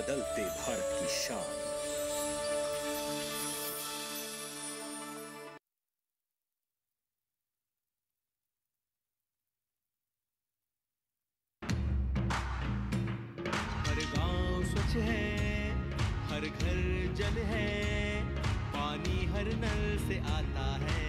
बदलते भारत की शान। हर गांव स्वच्छ है, हर घर जल है, पानी हर नल से आता है।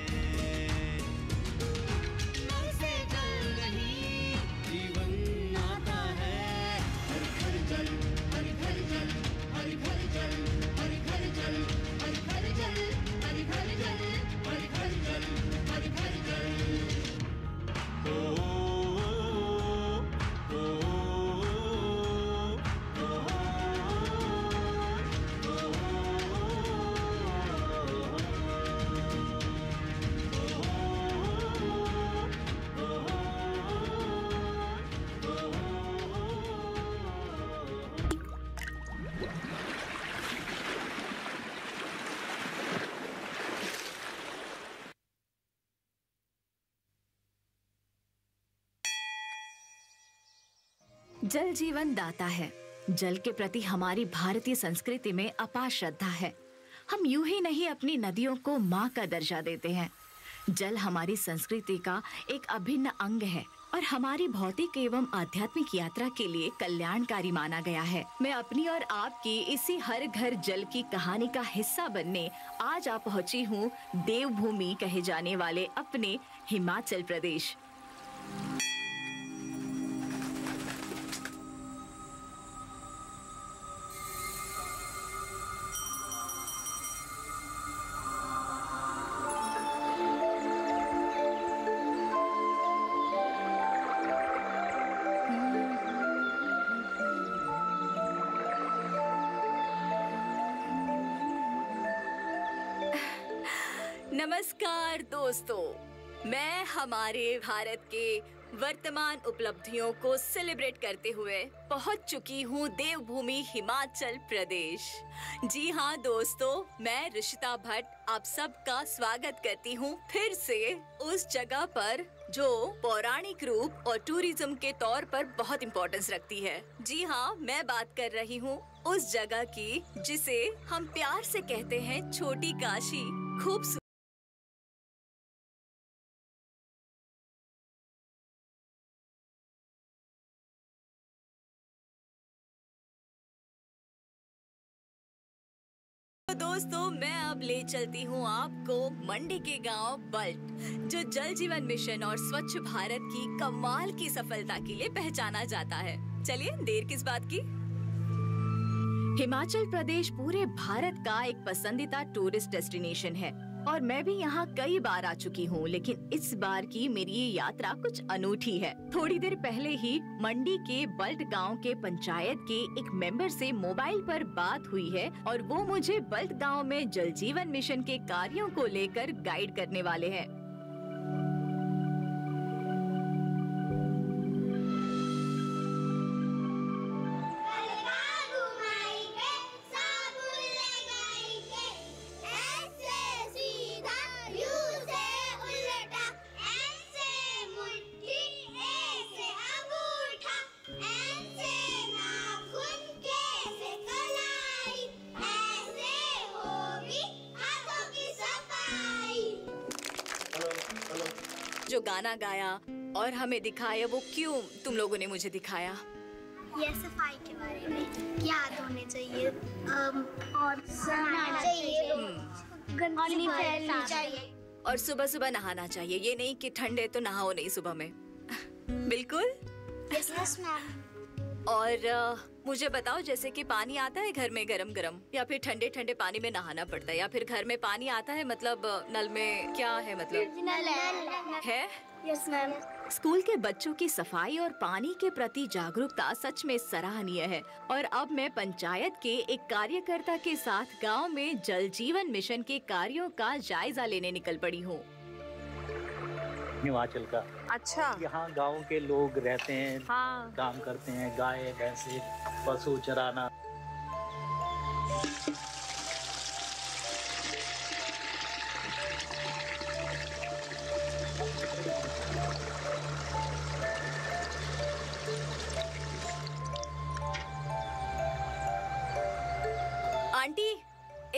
नल से जल नहीं जीवन आता है। हर घर जल, हर घर जल, हर घर जल, हर घर जल, हर घर जल, हर घर जल, हर घर जल, हर घर जल। ओ जल जीवन दाता है। जल के प्रति हमारी भारतीय संस्कृति में अपार श्रद्धा है। हम यूं ही नहीं अपनी नदियों को माँ का दर्जा देते हैं। जल हमारी संस्कृति का एक अभिन्न अंग है और हमारी भौतिक एवं आध्यात्मिक यात्रा के लिए कल्याणकारी माना गया है। मैं अपनी और आपकी इसी हर घर जल की कहानी का हिस्सा बनने आज आ पहुंची हूँ देवभूमि कहे जाने वाले अपने हिमाचल प्रदेश। नमस्कार दोस्तों, मैं हमारे भारत के वर्तमान उपलब्धियों को सेलिब्रेट करते हुए पहुंच चुकी हूं देवभूमि हिमाचल प्रदेश। जी हां दोस्तों, मैं ऋषिता भट्ट आप सबका स्वागत करती हूं फिर से उस जगह पर जो पौराणिक रूप और टूरिज्म के तौर पर बहुत इम्पोर्टेंस रखती है। जी हां, मैं बात कर रही हूं उस जगह की जिसे हम प्यार से कहते हैं छोटी काशी। खूबसूरत दोस्तों, मैं अब ले चलती हूँ आपको मंडी के गांव बल्ट, जो जल जीवन मिशन और स्वच्छ भारत की कमाल की सफलता के लिए पहचाना जाता है। चलिए, देर किस बात की। हिमाचल प्रदेश पूरे भारत का एक पसंदीदा टूरिस्ट डेस्टिनेशन है और मैं भी यहाँ कई बार आ चुकी हूँ, लेकिन इस बार की मेरी ये यात्रा कुछ अनूठी है। थोड़ी देर पहले ही मंडी के बल्ट गांव के पंचायत के एक मेंबर से मोबाइल पर बात हुई है और वो मुझे बल्ट गांव में जल जीवन मिशन के कार्यों को लेकर गाइड करने वाले हैं। जो गाना गाया और हमें दिखाया, वो क्यों तुम लोगों ने मुझे दिखाया? ये सफाई के बारे में याद होने चाहिए और नहाना चाहिए, गंदगी फैलनी चाहिए और सुबह सुबह नहाना चाहिए। ये नहीं कि ठंडे तो नहाओ नहीं सुबह में। बिल्कुल। Yes ma'am. और मुझे बताओ, जैसे कि पानी आता है घर में गरम गरम, या फिर ठंडे ठंडे पानी में नहाना पड़ता है, या फिर घर में पानी आता है मतलब नल में, क्या है मतलब? नल है। Yes ma'am. स्कूल के बच्चों की सफाई और पानी के प्रति जागरूकता सच में सराहनीय है। और अब मैं पंचायत के एक कार्यकर्ता के साथ गांव में जल जीवन मिशन के कार्यों का जायजा लेने निकल पड़ी हूँ। हिमाचल का। अच्छा। यहाँ गांव के लोग रहते हैं, हाँ। काम करते हैं, गाय भैंसे पशु चराना।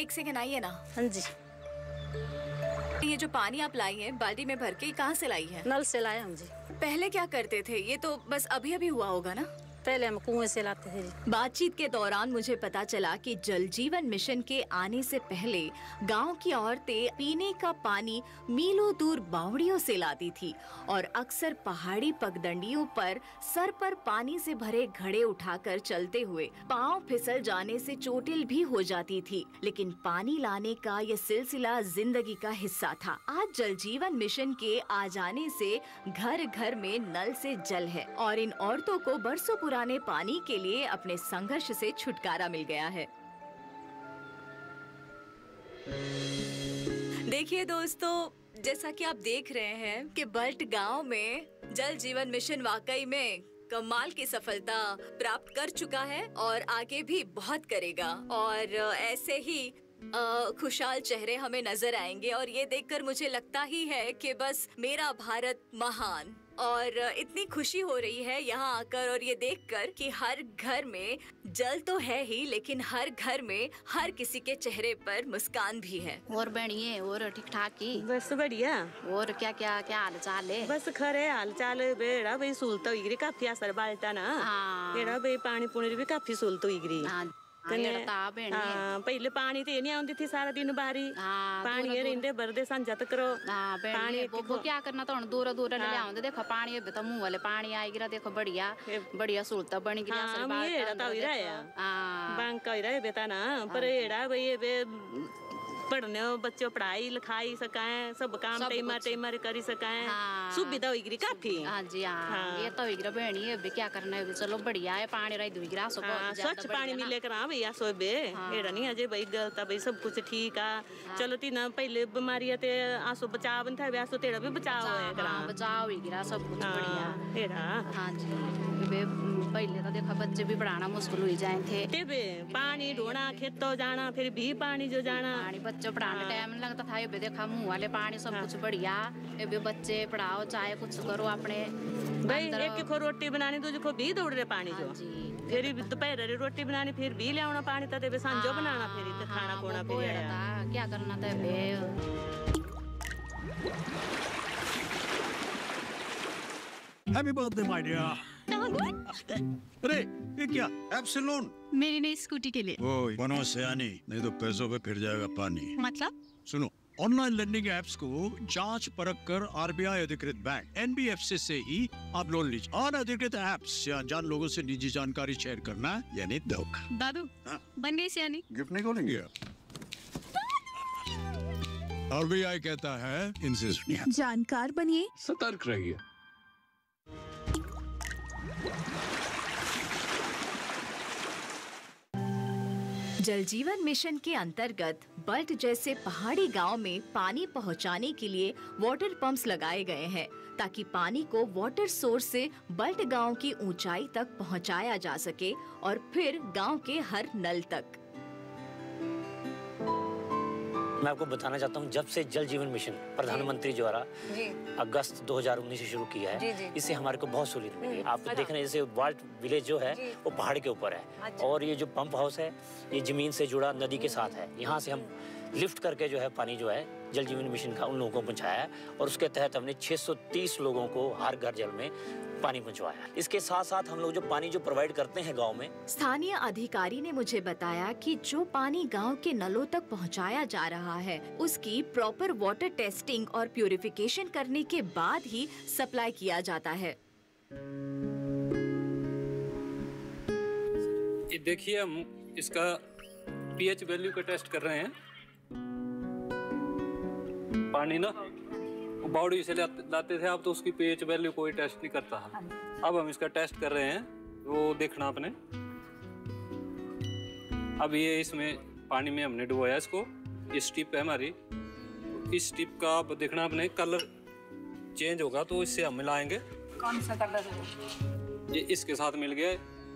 एक सेकंड आइए ना। हाँ जी, ये जो पानी आप लाई हैं बाल्टी में भर के, कहाँ से लाई है? नल से लाए हम जी। पहले क्या करते थे? ये तो बस अभी अभी हुआ होगा ना? पहले हम कुएं से लाते थे जी। बातचीत के दौरान मुझे पता चला कि जल जीवन मिशन के आने से पहले गांव की औरतें पीने का पानी मीलों दूर बावड़ियों से लाती थी और अक्सर पहाड़ी पगडंडियों पर सर पर पानी से भरे घड़े उठाकर चलते हुए पांव फिसल जाने से चोटिल भी हो जाती थी। लेकिन पानी लाने का ये सिलसिला जिंदगी का हिस्सा था। आज जल जीवन मिशन के आ जाने से घर घर में नल से जल है और इन औरतों को बरसों पुराने पानी के लिए अपने संघर्ष से छुटकारा मिल गया है। देखिए दोस्तों, जैसा कि आप देख रहे हैं कि बल्ट गांव में जल जीवन मिशन वाकई में कमाल की सफलता प्राप्त कर चुका है और आगे भी बहुत करेगा और ऐसे ही खुशहाल चेहरे हमें नजर आएंगे और ये देखकर मुझे लगता ही है कि बस मेरा भारत महान। और इतनी खुशी हो रही है यहाँ आकर और ये देखकर कि हर घर में जल तो है ही, लेकिन हर घर में हर किसी के चेहरे पर मुस्कान भी है। और बढ़िया और ठीक ठाक ही बस बढ़िया। और क्या क्या क्या हाल चाल है? बस खरे हाल चाल बेड़ा भाई सूलत हुई काफी असर बाल्टा ना। बेड़ा भाई पानी पुनी भी काफी सूलत हुई। पहले पानी तो नहीं आती थी सारा दिन बारी। पानी रेंदे भरदे संजा तक करो पानी वो क्या करना तो दूर दूर ले आउंदे। देखो पानी तो मुंह वाले पानी आई गिरा। देखो बढ़िया बढ़िया सूलत बन गिरा। बैंक बेता ना पर एड़ा भाई पढ़ने बच्चों पढ़ाई लिखाई सकाए सब काम टाइम करी सकाए। सुविधा हुई काफी। हाँ जी हाँ, ये तो हुई बहनी है। क्या करना है? चलो बढ़िया है पानी रही दुई गिरा। स्वच्छ पानी मिले कर भैया सो बे एड़ा नहीं अजय भाई गलत भाई सब कुछ ठीक है। चलो तीन पहले बीमारियां ते आसो बचाव था व्यासो तेरा भी बचाव है बचाव हुई गिरा सब कुछ बढ़िया एड़ा। हाँ जी, पहले तो देखो बच्चे भी पढ़ाना मुश्किल हुई जाए थे। पानी ढोना खेतों जाना फिर भी पानी जो जाना बच्चों पढ़ाने टाइम लगता था। ये देखा मुंह वाले पानी सब कुछ बढ़िया। ये भी बच्चे पढ़ाओ चाहे कुछ करो अपने भाई। एक को रोटी बनानी तुझे को भी दौड़ रहे पानी जो फिर दोपहर रोटी बनानी फिर भी ले आना पानी था। सांझो बनाना फिर खाना खोना फिर क्या करना था। Happy birthday my dear. अरे ये क्या? एप्सिलॉन मेरी नई स्कूटी के लिए। ओए बनो सयानी, नहीं तो पैसों पे फिर जाएगा पानी। मतलब? सुनो, ऑनलाइन लर्निंग एप्स को जांच परख कर आरबीआई अधिकृत बैंक एनबीएफसी से ही आप लोन लीजिए। अनधिकृत एप्स या अनजान लोगों से निजी जानकारी शेयर करना यानी धोखा। दादू बन गई सियानी। गिफ्ट नहीं खोलेंगे? आरबीआई कहता है इनसे सुनिए, जानकार बनिए, सतर्क रहिए। जल जीवन मिशन के अंतर्गत बल्ट जैसे पहाड़ी गांव में पानी पहुंचाने के लिए वाटर पंप्स लगाए गए हैं ताकि पानी को वाटर सोर्स से बल्ट गांव की ऊंचाई तक पहुंचाया जा सके और फिर गांव के हर नल तक। मैं आपको बताना चाहता हूँ, जब से जल जीवन मिशन प्रधानमंत्री द्वारा अगस्त 2019 से शुरू किया है, इससे हमारे को बहुत सहूलियत मिली है। आप देख रहे हैं जैसे वाल्ट विलेज जो है वो पहाड़ के ऊपर है और ये जो पंप हाउस है ये जमीन से जुड़ा नदी के साथ है। यहाँ से हम लिफ्ट करके जो है पानी जो है जल जीवन मिशन का उन लोगों को पहुँचाया है और उसके तहत हमने 630 लोगों को हर घर जल में पानी पहुंचवाया। इसके साथ साथ हम लोग जो पानी जो प्रोवाइड करते हैं गांव में, स्थानीय अधिकारी ने मुझे बताया कि जो पानी गांव के नलों तक पहुंचाया जा रहा है उसकी प्रॉपर वाटर टेस्टिंग और प्यूरिफिकेशन करने के बाद ही सप्लाई किया जाता है। ये देखिए हम इसका पीएच वैल्यू का टेस्ट कर रहे हैं। पानी ना बावड़ी से लाते थे, अब तो उसकी पीएच वैल्यू कोई टेस्ट नहीं करता है। अब हम इसका टेस्ट कर रहे हैं, वो देखना आपने। अब ये इसमें पानी में हमने डुबोया इसको, ये स्टिप है हमारी। इस स्टिप का अब देखना आपने कलर चेंज होगा तो इससे हम मिलाएंगे। कौन सा कलर है? ये इसके साथ मिल गया है।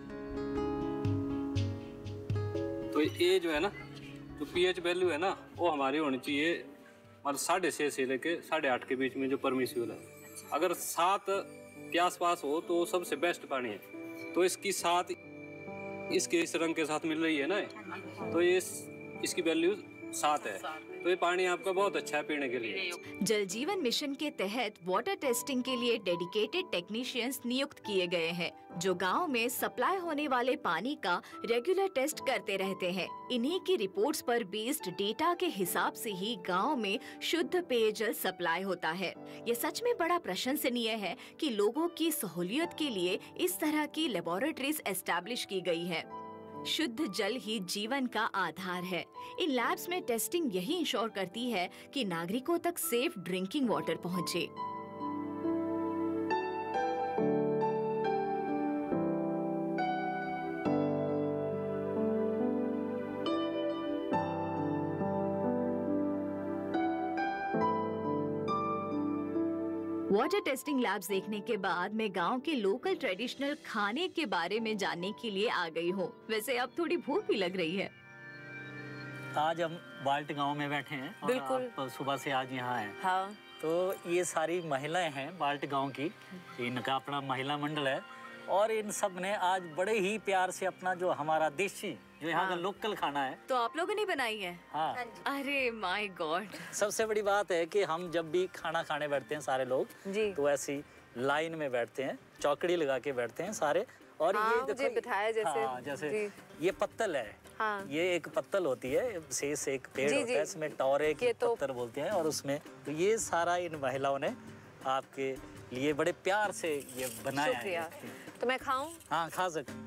तो ये जो है ना, जो पीएच वैल्यू है ना वो हमारी होनी चाहिए मतलब 6.5 से लेके 8.5 के बीच में जो परमिसिबल है। अगर 7 के आसपास हो तो सबसे बेस्ट पानी है। तो इसकी 7 इसके इस रंग के साथ मिल रही है ना, तो ये इसकी वैल्यू 7 है, तो ये पानी आपका बहुत अच्छा है पीने के लिए। जल जीवन मिशन के तहत वाटर टेस्टिंग के लिए डेडिकेटेड टेक्नीशियंस नियुक्त किए गए हैं, जो गांव में सप्लाई होने वाले पानी का रेगुलर टेस्ट करते रहते हैं। इन्हीं की रिपोर्ट्स पर बेस्ड डेटा के हिसाब से ही गांव में शुद्ध पेयजल सप्लाई होता है। ये सच में बड़ा प्रशंसनीय है कि लोगों की सहूलियत के लिए इस तरह की लेबोरेटरीज एस्टैब्लिश की गई है। शुद्ध जल ही जीवन का आधार है। इन लैब्स में टेस्टिंग यही इंश्योर करती है कि नागरिकों तक सेफ ड्रिंकिंग वाटर पहुंचे। वाटर टेस्टिंग लैब्स देखने के बाद मैं गांव के लोकल ट्रेडिशनल खाने के बारे में जानने के लिए आ गई हूँ। वैसे अब थोड़ी भूख भी लग रही है। आज हम बाल्ट गांव में बैठे हैं और बिल्कुल। आप सुबह से आज यहाँ हैं। हाँ। तो ये सारी महिलाएं हैं बाल्ट गांव की, इनका अपना महिला मंडल है और इन सब ने आज बड़े ही प्यार से अपना जो हमारा देसी जो यहाँ का लोकल खाना है तो आप लोगों ने बनाई है। हाँ। अरे माय गॉड। सबसे बड़ी बात है कि हम जब भी खाना खाने बैठते हैं सारे लोग जी। तो ऐसी लाइन में बैठते हैं, चौकड़ी लगा के बैठते हैं सारे। और हाँ, ये मुझे बिठाया जैसे, हाँ, जैसे ये पत्तल है। हाँ। ये एक पत्तल होती है, शेष एक पेड़ जी, होता है, इसमें टौरे की पत्थर बोलते हैं और उसमें तो ये सारा इन महिलाओं ने आपके लिए बड़े प्यार से ये बनाया है। तो मैं खाऊं? हाँ, खा सकते।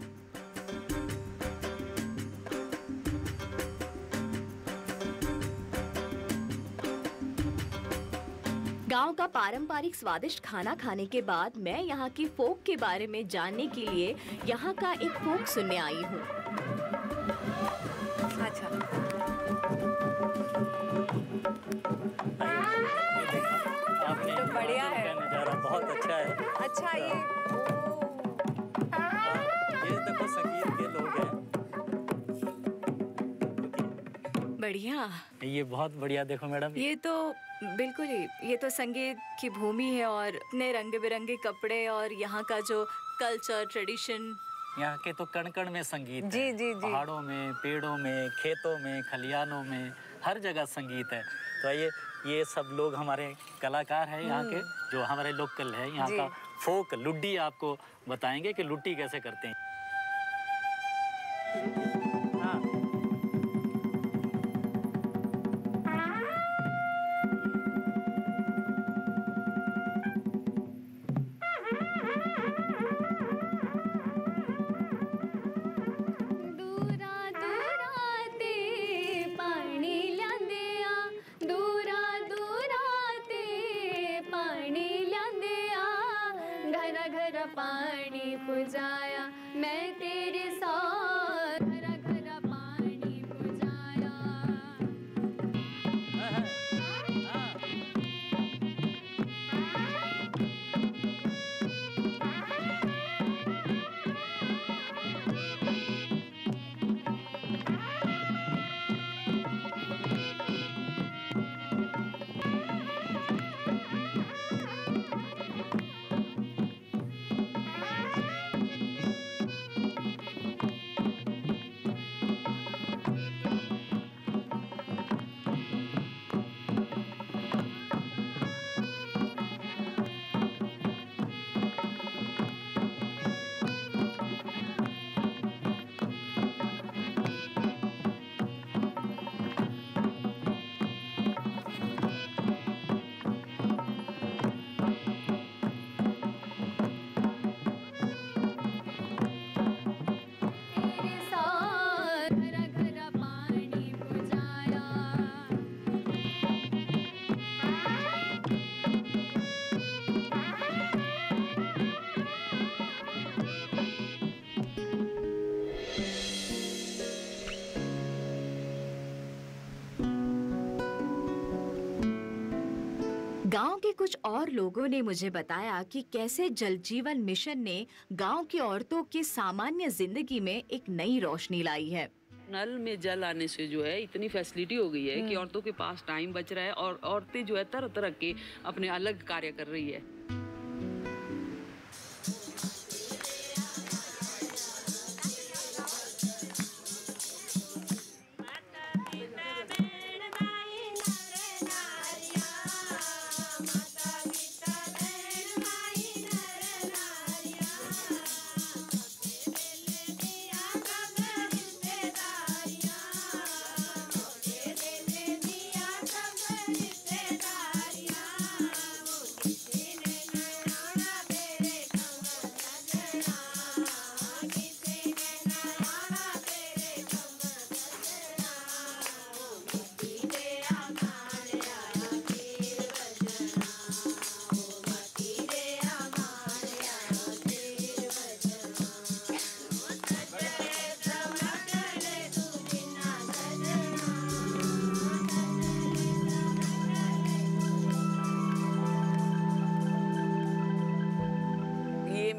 गांव का पारंपरिक स्वादिष्ट खाना खाने के बाद मैं यहाँ की फोक के बारे में जानने के लिए यहाँ का एक फोक सुनने आई हूँ। अच्छा। तो बढ़िया है। नजारा बहुत अच्छा है। अच्छा ये देखो संगीत के लोग हैं। बढ़िया। ये बहुत बढ़िया। देखो मैडम, ये तो बिल्कुल ही, ये तो संगीत की भूमि है और इतने रंग बिरंगे कपड़े और यहाँ का जो कल्चर ट्रेडिशन। यहाँ के तो कण कण में संगीत जी, है। जी, जी। पहाड़ों में, पेड़ों में, खेतों में, खलियानों में, हर जगह संगीत है। तो ये सब लोग हमारे कलाकार हैं यहाँ के, जो हमारे लोकल है यहाँ का फोक लुड्डी आपको बताएंगे कि लुट्टी कैसे करते हैं। पानी पुजाया मैं तेरे साथ, घर घर पानी पुजाया। गांव के कुछ और लोगों ने मुझे बताया कि कैसे जल जीवन मिशन ने गांव की औरतों की सामान्य जिंदगी में एक नई रोशनी लाई है। नल में जल आने से जो है इतनी फैसिलिटी हो गई है कि औरतों के पास टाइम बच रहा है और औरतें जो है तरह तरह के अपने अलग कार्य कर रही है।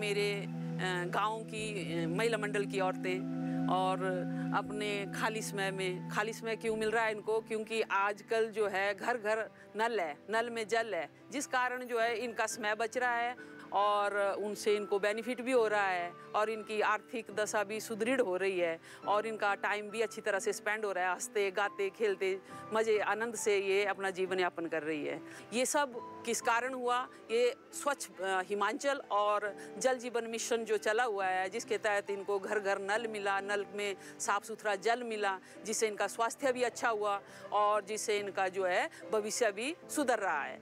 मेरे गांव की महिला मंडल की औरतें और अपने खाली समय क्यों मिल रहा है इनको, क्योंकि आजकल जो है घर घर नल है, नल में जल है, जिस कारण जो है इनका समय बच रहा है और उनसे इनको बेनिफिट भी हो रहा है और इनकी आर्थिक दशा भी सुदृढ़ हो रही है और इनका टाइम भी अच्छी तरह से स्पेंड हो रहा है। हंसते गाते खेलते मज़े आनंद से ये अपना जीवन यापन कर रही है। ये सब किस कारण हुआ? ये स्वच्छ हिमाचल और जल जीवन मिशन जो चला हुआ है, जिसके तहत इनको घर घर नल मिला, नल में साफ़ सुथरा जल मिला, जिससे इनका स्वास्थ्य भी अच्छा हुआ और जिससे इनका जो है भविष्य भी सुधर रहा है।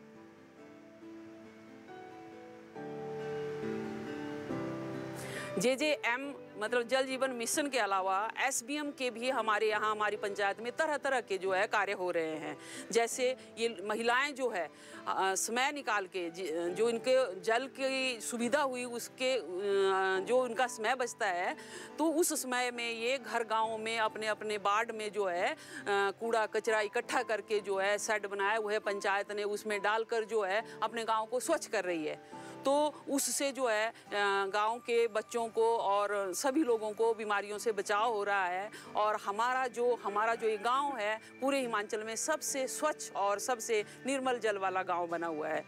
JJM मतलब जल जीवन मिशन के अलावा SBM के भी हमारे यहाँ हमारी पंचायत में तरह तरह के जो है कार्य हो रहे हैं। जैसे ये महिलाएं जो है समय निकाल के जो इनके जल की सुविधा हुई उसके जो उनका समय बचता है, तो उस समय में ये घर गाँव में अपने अपने वार्ड में जो है कूड़ा कचरा इकट्ठा करके जो है शेड बनाया हुआ है पंचायत ने, उसमें डालकर जो है अपने गाँव को स्वच्छ कर रही है। तो उससे जो है गांव के बच्चों को और सभी लोगों को बीमारियों से बचाव हो रहा है और हमारा जो ये गांव है पूरे हिमाचल में सबसे स्वच्छ और सबसे निर्मल जल वाला गांव बना हुआ है।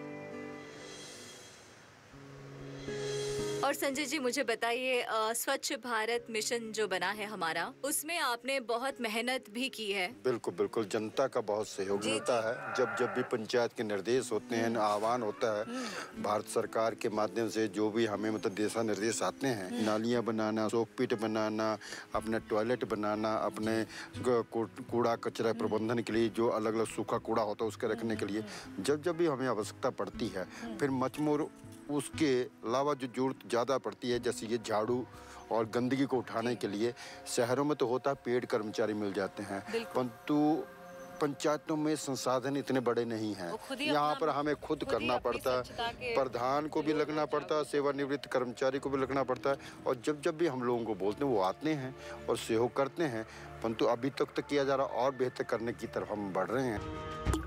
और संजय जी मुझे बताइए, स्वच्छ भारत मिशन जो बना है हमारा, उसमें आपने बहुत मेहनत भी की है। बिल्कुल बिल्कुल, जनता का बहुत सहयोग मिलता है। जब भी पंचायत के निर्देश होते हैं, आह्वान होता है भारत सरकार के माध्यम से, जो भी हमें मतलब दिशा निर्देश आते हैं, नालियाँ बनाना, शोकपीट बनाना, अपने टॉयलेट बनाना, अपने कूड़ा कचरा प्रबंधन के लिए जो अलग अलग सूखा कूड़ा होता है उसके रखने के लिए जब भी हमें आवश्यकता पड़ती है, फिर मचमोर उसके अलावा जो जरूरत ज़्यादा पड़ती है, जैसे ये झाड़ू और गंदगी को उठाने के लिए शहरों में तो होता है पेड कर्मचारी मिल जाते हैं, परंतु पंचायतों में संसाधन इतने बड़े नहीं हैं। यहाँ पर हमें खुद करना पड़ता है, प्रधान को भी लगना पड़ता है, सेवानिवृत्त कर्मचारी को भी लगना पड़ता है। और जब भी हम लोगों को बोलते हैं वो आते हैं और सहयोग करते हैं, परंतु अभी तक तो किया जा रहा, और बेहतर करने की तरफ हम बढ़ रहे हैं।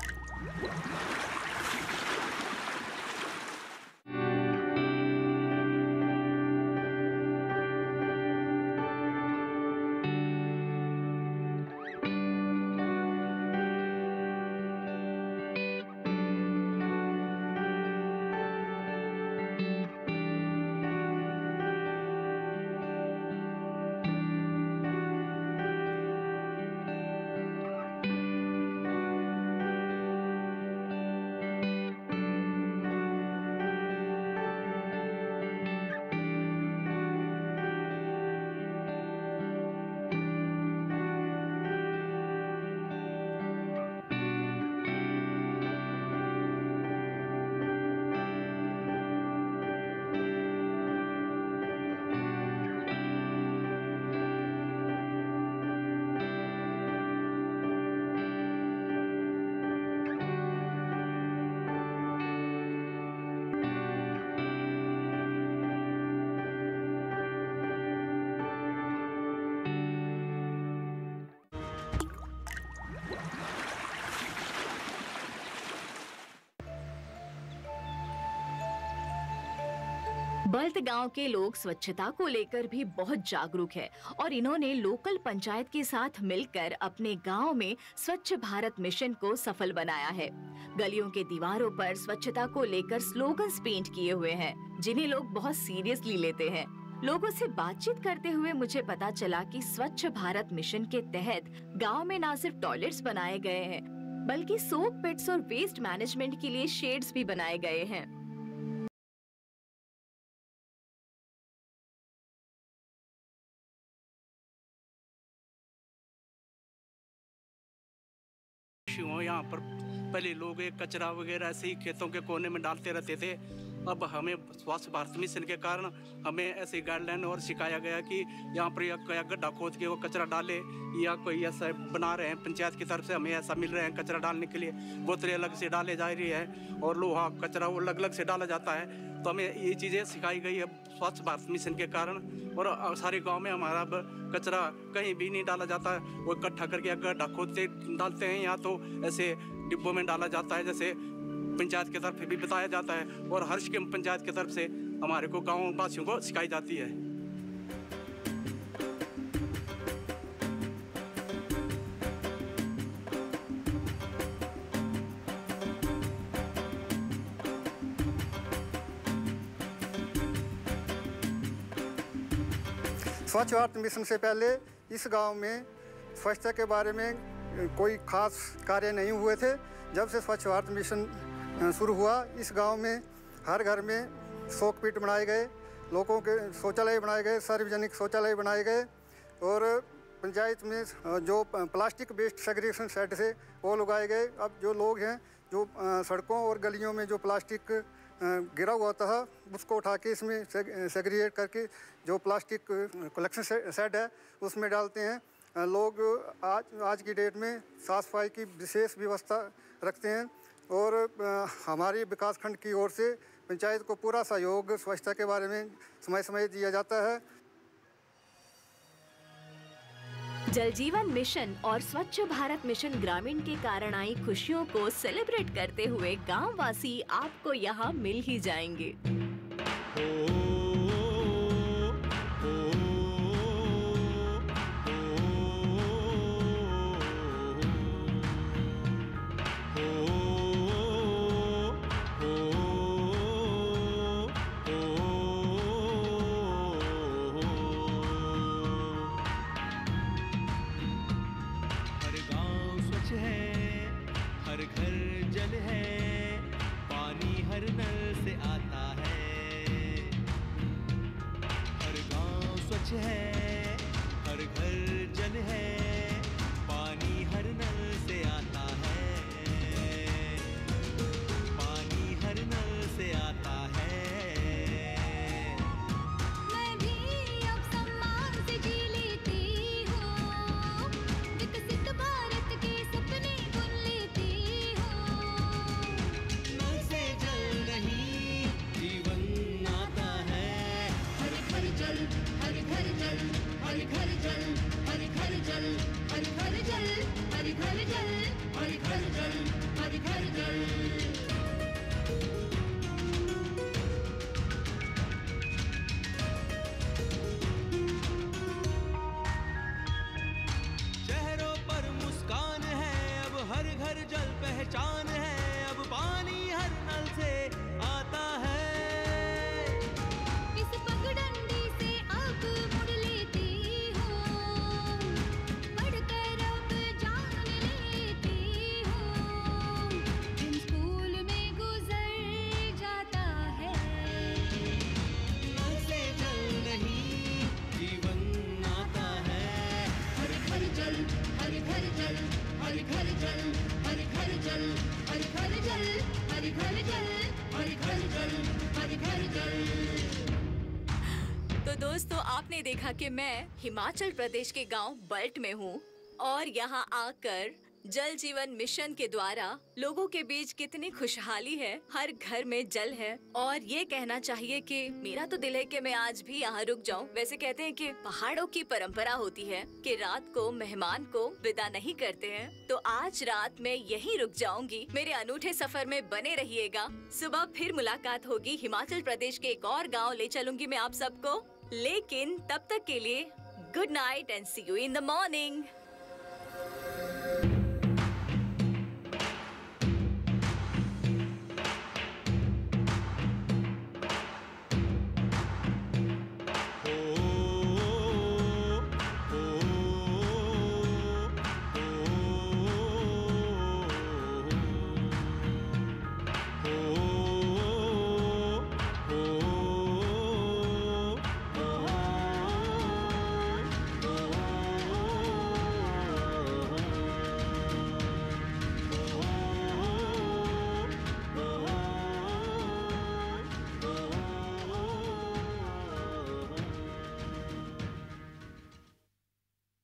बल्द गांव के लोग स्वच्छता को लेकर भी बहुत जागरूक है और इन्होंने लोकल पंचायत के साथ मिलकर अपने गांव में स्वच्छ भारत मिशन को सफल बनाया है। गलियों के दीवारों पर स्वच्छता को लेकर स्लोगन्स पेंट किए हुए हैं, जिन्हें लोग बहुत सीरियसली लेते हैं। लोगों से बातचीत करते हुए मुझे पता चला कि स्वच्छ भारत मिशन के तहत गांव में न सिर्फ टॉयलेट्स बनाए गए हैं, बल्कि सोप पिट्स और वेस्ट मैनेजमेंट के लिए शेड्स भी बनाए गए हैं। यहाँ पर पहले लोग एक कचरा वगैरह ऐसे ही खेतों के कोने में डालते रहते थे। अब हमें स्वच्छ भारत मिशन के कारण हमें ऐसी गाइडलाइन और सिखाया गया कि यहाँ पर या गड्ढा खोद के वो कचरा डाले, या कोई ऐसा बना रहे हैं पंचायत की तरफ से हमें ऐसा मिल रहे हैं कचरा डालने के लिए, बोतलें अलग से डाले जा रही है और लोहा कचरा वो अलग अलग से डाला जाता है। तो हमें ये चीज़ें सिखाई गई है स्वच्छ भारत मिशन के कारण। और सारे गांव में हमारा कचरा कहीं भी नहीं डाला जाता है, वो इकट्ठा करके गड्ढा खोदते डालते हैं, या तो ऐसे डिब्बों में डाला जाता है जैसे पंचायत की तरफ भी बताया जाता है। और हर्ष के पंचायत की तरफ से हमारे को गाँव वासियों को सिखाई जाती है। स्वच्छ भारत मिशन से पहले इस गांव में स्वच्छता के बारे में कोई खास कार्य नहीं हुए थे। जब से स्वच्छ भारत मिशन शुरू हुआ, इस गांव में हर घर में शौकपीट बनाए गए, लोगों के शौचालय बनाए गए, सार्वजनिक शौचालय बनाए गए और पंचायत में जो प्लास्टिक वेस्ट सेग्रीगेशन सेट थे वो लगाए गए। अब जो लोग हैं जो सड़कों और गलियों में जो प्लास्टिक गिरा हुआ था उसको उठा के इसमें सेग्रीगेट करके जो प्लास्टिक कलेक्शन सेट है उसमें डालते हैं। लोग आज की डेट में साफ सफाई की विशेष व्यवस्था रखते हैं और हमारी विकासखंड की ओर से पंचायत को पूरा सहयोग स्वच्छता के बारे में समय समय दिया जाता है। जल जीवन मिशन और स्वच्छ भारत मिशन ग्रामीण के कारण आई खुशियों को सेलिब्रेट करते हुए गांव वासी आपको यहाँ मिल ही जाएंगे। तो दोस्तों, आपने देखा कि मैं हिमाचल प्रदेश के गांव बल्ट में हूँ और यहाँ आकर जल जीवन मिशन के द्वारा लोगों के बीच कितनी खुशहाली है। हर घर में जल है और ये कहना चाहिए कि मेरा तो दिल है कि मैं आज भी यहाँ रुक जाऊँ। वैसे कहते हैं कि पहाड़ों की परंपरा होती है कि रात को मेहमान को विदा नहीं करते हैं, तो आज रात मैं यहीं रुक जाऊंगी। मेरे अनूठे सफर में बने रहिएगा। सुबह फिर मुलाकात होगी। हिमाचल प्रदेश के एक और गाँव ले चलूंगी मैं आप सबको, लेकिन तब तक के लिए good night and see you in the morning.